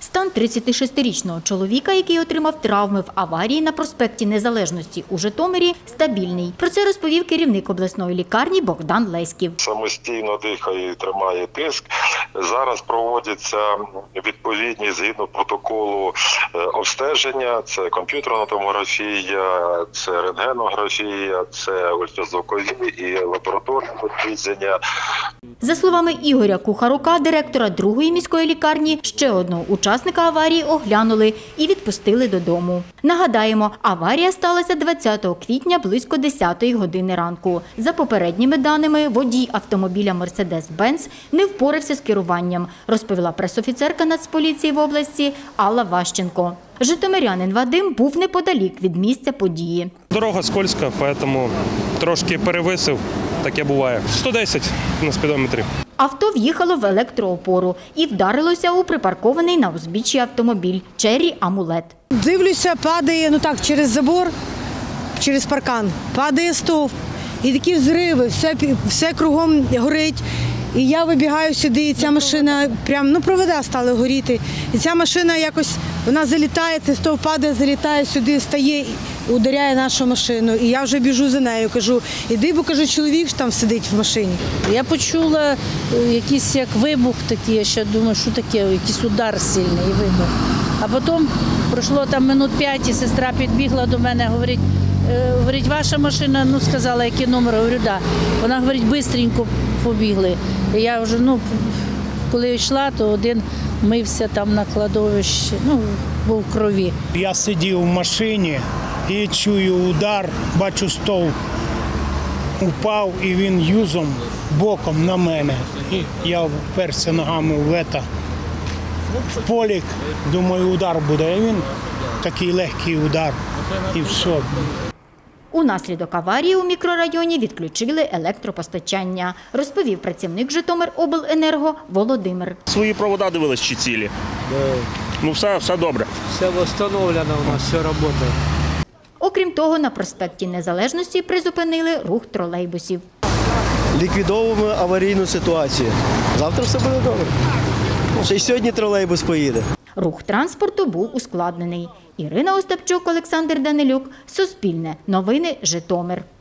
Стан 36-річного чоловіка, який отримав травми в аварії на проспекті Незалежності у Житомирі, стабільний. Про це розповів керівник обласної лікарні Богдан Леськів. Самостійно дихає і тримає тиск. Зараз проводяться відповідні згідно протоколу обстеження. Це комп'ютерна томографія, це рентгенографія, це ультразвукові і лабораторне дослідження. За словами Ігоря Кухарука, директора другої міської лікарні, ще одного учасника аварії оглянули і відпустили додому. Нагадаємо, аварія сталася 20 квітня близько 10 години ранку. За попередніми даними, водій автомобіля «Мерседес-Бенц» не впорався з керуванням, розповіла пресофіцерка Нацполіції в області Алла Ващенко. Житомирянин Вадим був неподалік від місця події. Дорога скользька, тому трошки перевисив, таке буває. 110 на спідометрі. Авто в'їхало в електроопору і вдарилося у припаркований на узбіччі автомобіль «Черрі Амулет». Дивлюся, падає, через забор, через паркан, падає стовп. І такі взриви, все кругом горить. І я вибігаю сюди, і ця машина, провода стали горіти. І ця машина якось, вона залітає, цей стовп падає, залітає сюди, стає, ударяє нашу машину. І я вже біжу за нею, кажу, іди, бо, кажу, чоловік там сидить в машині. Я почула якийсь як вибух такий, я ще думаю, що таке, якийсь удар сильний вибух. А потім пройшло там минут 5, і сестра підбігла до мене, говорить, ваша машина, сказала, який номер, говорю, да. Вона говорить, швидко побігли. І я вже, коли йшла, то один мився там на кладовищі, був в крові. Я сидів в машині і чую удар, бачу стовп упав і він юзом боком на мене. І я вперся ногами в полік, думаю, удар буде. І він такий легкий удар і все. Унаслідок аварії у мікрорайоні відключили електропостачання, розповів працівник Житомиробленерго Володимир. Свої провода дивились чи цілі. Все добре. Все встановлено у нас, все працює. Окрім того, на проспекті Незалежності призупинили рух тролейбусів. Ліквідовуємо аварійну ситуацію. Завтра все буде добре. Ще й сьогодні тролейбус поїде. Рух транспорту був ускладнений. Ірина Остапчук, Олександр Данилюк. Суспільне. Новини. Житомир.